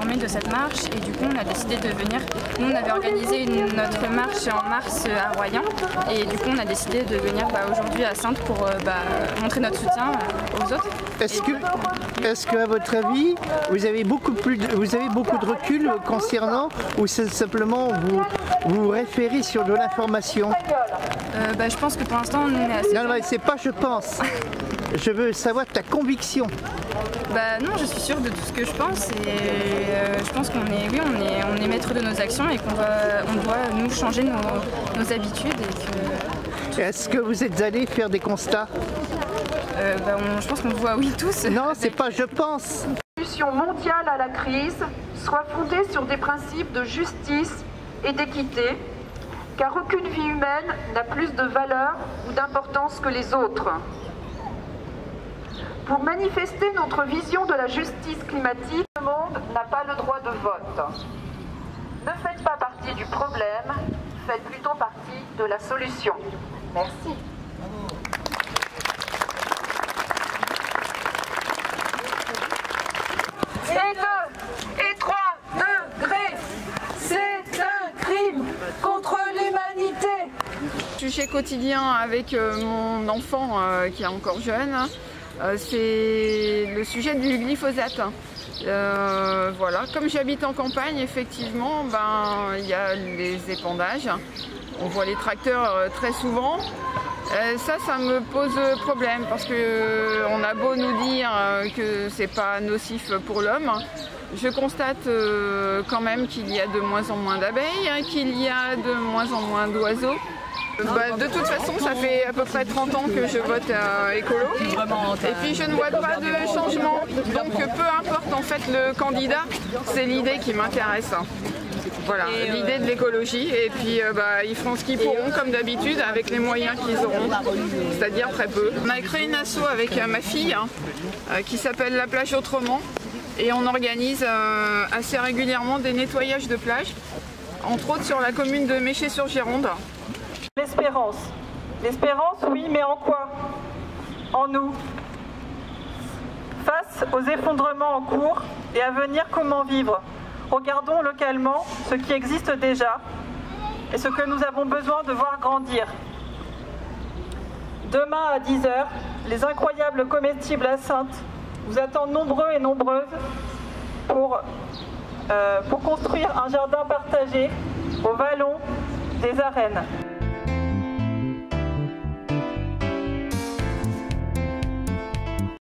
informés de cette marche et du coup on a décidé de venir. Nous on avait organisé notre marche en mars à Royan et du coup on a décidé de venir aujourd'hui à Saintes pour montrer notre soutien aux autres. Est-ce que à votre avis vous avez beaucoup de recul concernant ou c'est simplement vous référez sur de l'information? Je pense que pour l'instant on est assez... Non, c'est pas je pense. Je veux savoir ta conviction. Non, je suis sûre de tout ce que je pense et je pense qu'on est maître de nos actions et qu'on doit nous changer nos habitudes. Est-ce que vous êtes allés faire des constats? Je pense qu'on voit oui tous. Non, c'est pas je pense. Une solution mondiale à la crise soit fondée sur des principes de justice et d'équité, car aucune vie humaine n'a plus de valeur ou d'importance que les autres. Pour manifester notre vision de la justice climatique, le monde n'a pas le droit de vote. Ne faites pas partie du problème, faites plutôt partie de la solution. Merci. Et 3 degrés, c'est un crime contre l'humanité. Sujet quotidien avec mon enfant qui est encore jeune, c'est le sujet du glyphosate. Voilà, comme j'habite en campagne, effectivement, il y a les épandages. On voit les tracteurs très souvent. Ça me pose problème parce qu'on a beau nous dire que c'est pas nocif pour l'homme. Je constate quand même qu'il y a de moins en moins d'abeilles, qu'il y a de moins en moins d'oiseaux. De toute façon, ça fait à peu près 30 ans que je vote écolo et puis je ne vois pas de changement. Donc peu importe en fait le candidat, c'est l'idée qui m'intéresse. Voilà, l'idée de l'écologie et puis ils feront ce qu'ils pourront comme d'habitude avec les moyens qu'ils auront, c'est-à-dire très peu. On a créé une asso avec ma fille qui s'appelle La Plage Autrement et on organise assez régulièrement des nettoyages de plage, entre autres sur la commune de Méché-sur-Gironde. L'espérance. L'espérance, oui, mais en quoi? En nous. Face aux effondrements en cours et à venir, comment vivre? Regardons localement ce qui existe déjà et ce que nous avons besoin de voir grandir. Demain à 10 h, les incroyables comestibles à Saintes vous attendent nombreux et nombreuses pour construire un jardin partagé au vallon des Arènes.